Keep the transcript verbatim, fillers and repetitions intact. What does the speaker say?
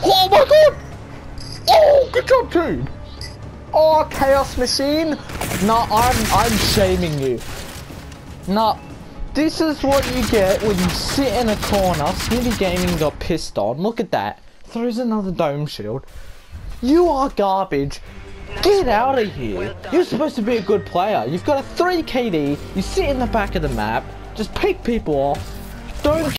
Oh my god! Oh, good job, team! Oh, Chaos Machine! No, I'm, I'm shaming you. No, this is what you get when you sit in a corner. Smitty Gaming got pissed on. Look at that. Throws another dome shield. You are garbage. Get out of here. You're supposed to be a good player. You've got a three K D. You sit in the back of the map. Just pick people off. Don't